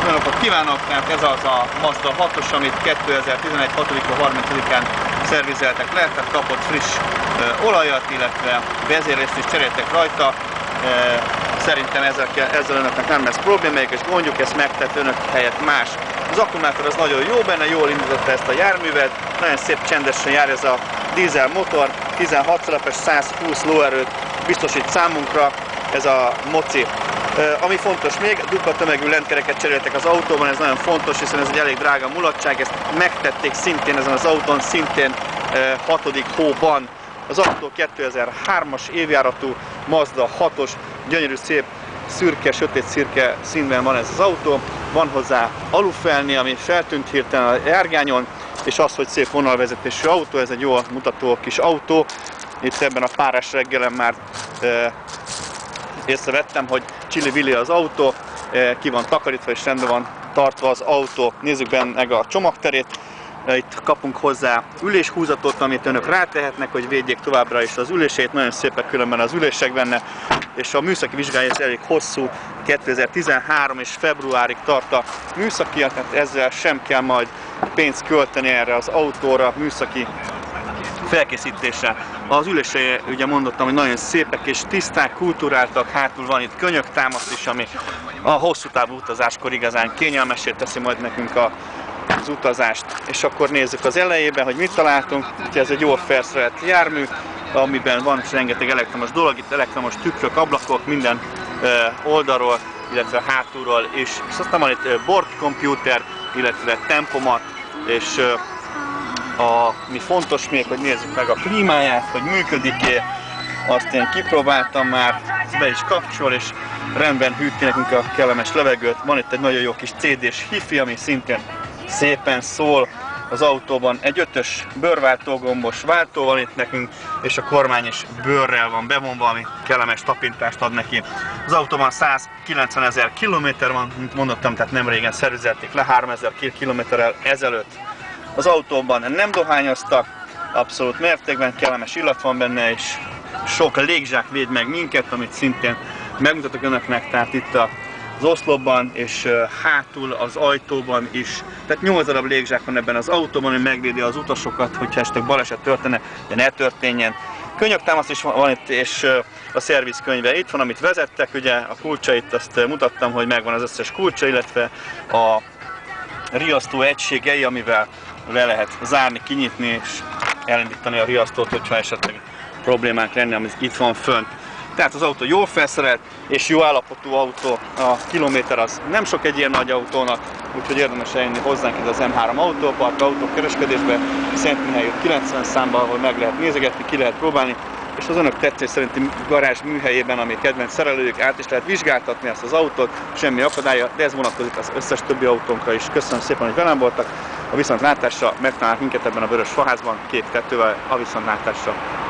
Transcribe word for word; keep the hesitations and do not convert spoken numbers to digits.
Jó napot kívánok! Tehát ez az a Mazda hatos, amit kétezer-tizenegy hatodika harmincadikán szervizeltek le, tehát kapott friss uh, olajat, illetve vezérlést is cseréltek rajta. Uh, szerintem ezzel, ezzel önöknek nem lesz problémájuk, és gondjuk, ezt megtett önök helyett más. Az akkumulátor az nagyon jó benne, jól indította ezt a járművet, nagyon szép csendesen jár ez a dízel motor, tizenhat szerepes százhúsz lóerőt biztosít számunkra ez a moci. Uh, ami fontos még, dupla tömegű lentkereket cseréltek az autóban, ez nagyon fontos, hiszen ez egy elég drága mulatság, ezt megtették szintén ezen az autón, szintén uh, hatodik hóban. Az autó kétezer-hármas évjáratú Mazda hatos, gyönyörű, szép, szürke, sötét szürke színben van ez az autó. Van hozzá alufelni, ami feltűnt hirtelen a járgányon, és az, hogy szép vonalvezetésű autó, ez egy jól mutató kis autó. Itt ebben a párás reggelen már uh, észrevettem, hogy csili-vili az autó, ki van takarítva és rendben van tartva az autó. Nézzük benne meg a csomagterét. Itt kapunk hozzá üléshúzatot, amit önök rátehetnek, hogy védjék továbbra is az ülését. Nagyon szépek különben az ülések benne, és a műszaki vizsgája elég hosszú, kétezer-tizenhárom és februárig tart a műszakia, tehát ezzel sem kell majd pénzt költeni erre az autóra, műszaki felkészítésre. Az ülései, ugye mondottam, hogy nagyon szépek és tiszták, kulturáltak, hátul van itt könyöktámasz is, ami a hosszú távú utazáskor igazán kényelmessé teszi majd nekünk a, az utazást. És akkor nézzük az elejében, hogy mit találtunk. Ugye ez egy jól felszerelt jármű, amiben van rengeteg elektromos dolog, itt elektromos tükrök, ablakok, minden oldalról, illetve hátulról, és aztán van itt bordkomputer, illetve tempomat, és A, mi fontos még, hogy nézzük meg a klímáját, hogy működik-e, azt én kipróbáltam már, be is kapcsol, és rendben hűti nekünk a kellemes levegőt. Van itt egy nagyon jó kis cé dés hifi, ami szintén szépen szól az autóban. Egy ötös bőrváltógombos váltó van itt nekünk, és a kormány is bőrrel van bevonva, ami kellemes tapintást ad neki. Az autóban százkilencvenezer kilométer van, mint mondottam, tehát nem régen szervizelték le, háromezer kilométerrel ezelőtt. Az autóban nem dohányoztak, abszolút mértékben, kellemes illat van benne, és sok légzsák véd meg minket, amit szintén megmutatok önöknek, tehát itt az oszlopban és hátul az ajtóban is. Tehát nyolc darab légzsák van ebben az autóban, hogy megvédi az utasokat, hogyha esetleg baleset történne, de ne történjen. Könyöktámasz is van itt, és a szervizkönyve itt van, amit vezettek, ugye a kulcsait azt mutattam, hogy megvan az összes kulcsa, illetve a riasztó egységei, amivel le lehet zárni, kinyitni és elindítani a riasztót, hogyha esetleg problémák lenne, ami itt van fönt. Tehát az autó jól felszerelt és jó állapotú autó. A kilométer az nem sok egy ilyen nagy autónak, úgyhogy érdemes eljönni hozzánk ide az em három autópark, autókereskedésbe, Szentmihály kilencven számban, ahol meg lehet nézegetni, ki lehet próbálni, és az önök tetszés szerinti garázs műhelyében, ami kedvenc szerelőjük, át is lehet vizsgáltatni ezt az autót, semmi akadálya, de ez vonatkozik az összes többi autónkra is. Köszönöm szépen, hogy velem voltak, a viszontlátásra, megtalálnak minket ebben a Vörös Faházban, kék tetővel, a viszontlátásra.